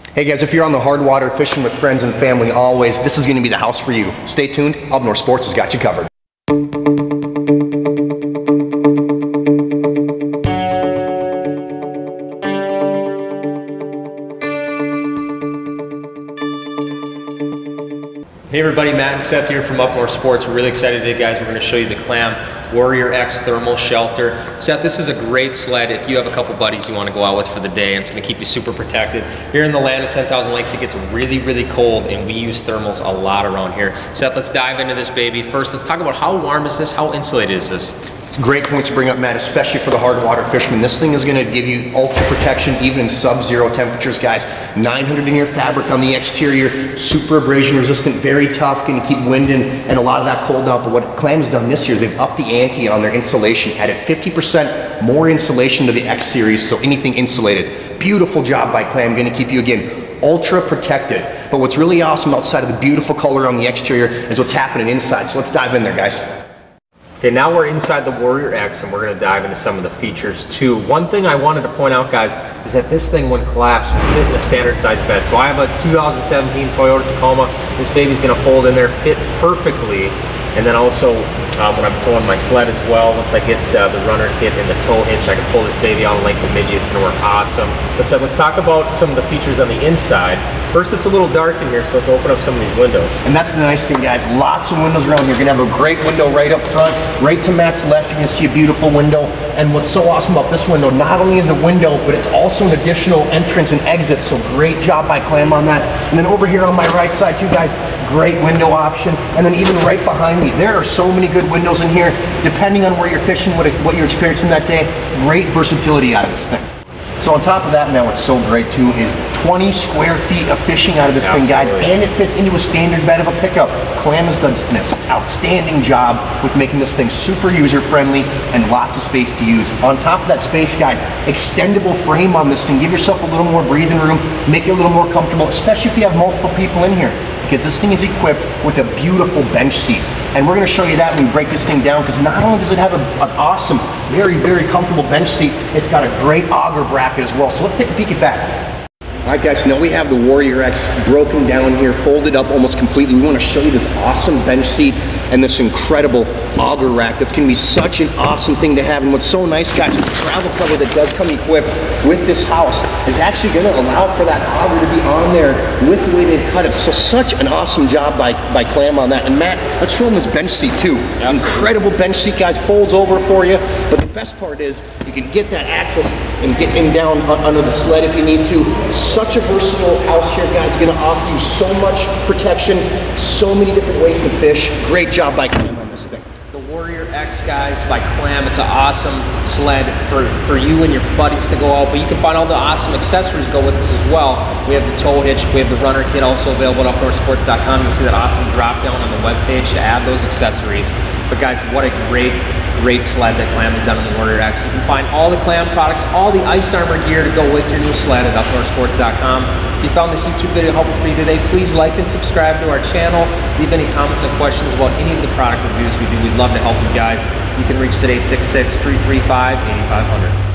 Hey guys, if you're on the hard water fishing with friends and family always, this is going to be the house for you. Stay tuned, Up North Sports has got you covered. Hey everybody, Matt and Seth here from Up North Sports. We're really excited today, guys. We're going to show you the Clam Warrior X Thermal Shelter. Seth, this is a great sled if you have a couple buddies you want to go out with for the day, and it's going to keep you super protected. Here in the land of 10,000 lakes, it gets really, really cold, and we use thermals a lot around here. Seth, let's dive into this baby. First, let's talk about how warm is this? How insulated is this? Great point to bring up, Matt, especially for the hard water fisherman. This thing is going to give you ultra protection even in sub-zero temperatures, guys. 900 denier fabric on the exterior, super abrasion resistant, very tough, going to keep wind and a lot of that cold out. But what Clam's done this year is they've upped the ante on their insulation, added 50% more insulation to the X series, so anything insulated. Beautiful job by Clam, going to keep you, again, ultra protected. But what's really awesome outside of the beautiful color on the exterior is what's happening inside. So let's dive in there, guys. Okay, now we're inside the Warrior X and we're going to dive into some of the features too. One thing I wanted to point out, guys, is that this thing, when collapsed, will fit in a standard size bed. So I have a 2017 Toyota Tacoma. This baby's going to fold in there, fit perfectly. And then also, when I'm towing my sled as well, once I get the runner kit and the tow hitch, I can pull this baby out and length of midget. It's going to work awesome. Let's talk about some of the features on the inside. First, it's a little dark in here, so let's open up some of these windows. And that's the nice thing, guys. Lots of windows around here. You're gonna have a great window right up front. Right to Matt's left, you're gonna see a beautiful window. And what's so awesome about this window, not only is it a window, but it's also an additional entrance and exit. So great job by Clam on that. And then over here on my right side too, guys, great window option. And then even right behind me, there are so many good windows in here. Depending on where you're fishing, what you're experiencing that day, great versatility out of this thing. So on top of that, man, what's so great too is 20 square feet of fishing out of this thing, guys, and it fits into a standard bed of a pickup. Clam has done an outstanding job with making this thing super user-friendly and lots of space to use. On top of that space, guys, extendable frame on this thing. Give yourself a little more breathing room, make it a little more comfortable, especially if you have multiple people in here, because this thing is equipped with a beautiful bench seat. And we're going to show you that when we break this thing down, because not only does it have an awesome, very, very comfortable bench seat, it's got a great auger bracket as well. So let's take a peek at that. All right, guys, now we have the Warrior X broken down here, folded up almost completely. We want to show you this awesome bench seat and this incredible auger rack. That's going to be such an awesome thing to have. And what's so nice, guys, is the travel cover that does come equipped with this house is actually going to allow for that auger to be on there with the way they've cut it. So such an awesome job by Clam on that. And Matt, let's show them this bench seat too. Absolutely. Incredible bench seat, guys, folds over for you. But the best part is you can get that access and get in down under the sled if you need to. Such a versatile house here, guys. Going to offer you so much protection, so many different ways to fish. Great job by Clam on this thing. The Warrior X, guys, by Clam. It's an awesome sled for you and your buddies to go out, but you can find all the awesome accessories go with this as well. We have the tow hitch, we have the runner kit also available at upnorthsports.com. You'll see that awesome drop down on the webpage to add those accessories. But guys, what a great sled that Clam has done on the Warrior X. You can find all the Clam products, all the ice armor gear to go with your new sled at upnorthsports.com. If you found this YouTube video helpful for you today, please like and subscribe to our channel. Leave any comments and questions about any of the product reviews we do. We'd love to help you guys. You can reach us at 866-335-8500.